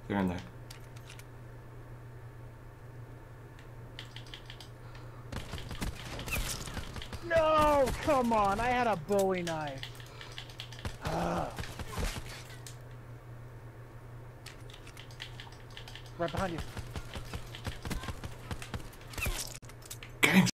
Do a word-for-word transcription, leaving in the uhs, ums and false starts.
They're in there. No, come on! I had a Bowie knife. Right behind you.